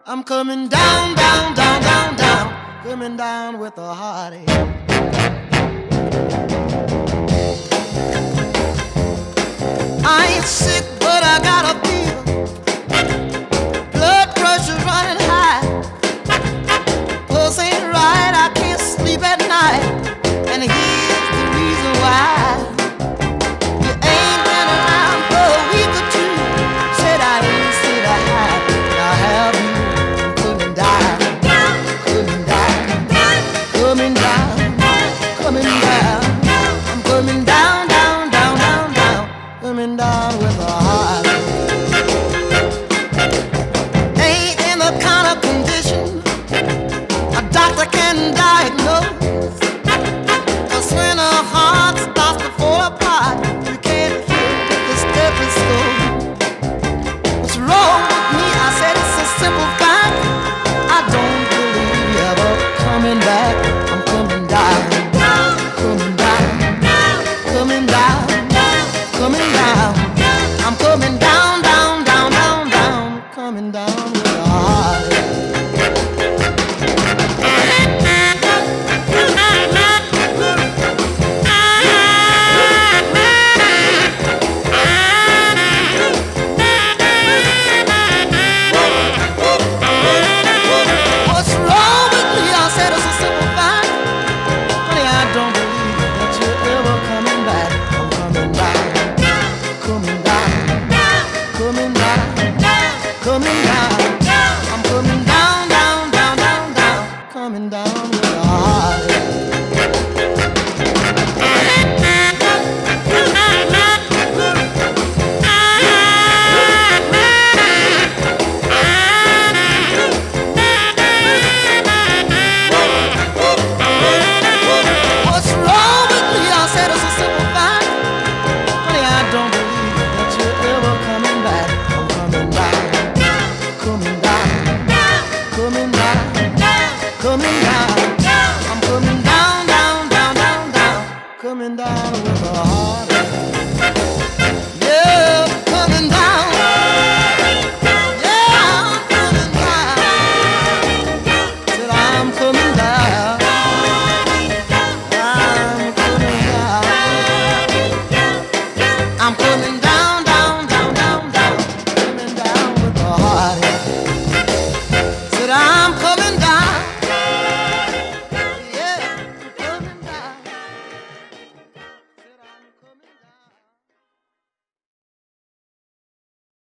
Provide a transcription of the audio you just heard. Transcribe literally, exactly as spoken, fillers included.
I'm coming down, down, down, down, down, coming down with a heartache. I ain't sick, but I got a fever. Blood pressure's running high. Pulse ain't right, I can't sleep at night. And here's the reason why. You ain't been around for a week or two. Said I ain't said I had. Now have you coming down, coming down, coming down, coming down. I'm coming down, down, down, down, down, coming down with a heart. Ain't in the kind of condition a doctor can diagnose. 'Cause when a heart starts to fall apart, you can't hit the stepping stone. What's wrong with me? I said it's a simple fact. I don't believe you're ever coming back. I'm coming down, coming down, coming down, coming down. I'm coming down, down, down, down, down, coming down with a heart. What's wrong with me? I said it's a simple fact. Honey, I don't believe that you're ever coming back. I'm coming down, coming down, coming down, coming down. I'm coming down, down, down, down, down, coming down with a heart. What's wrong with me? I said it's a simple fact. Honey, I don't believe that you're ever coming back. I'm coming down, coming down, coming down, coming down.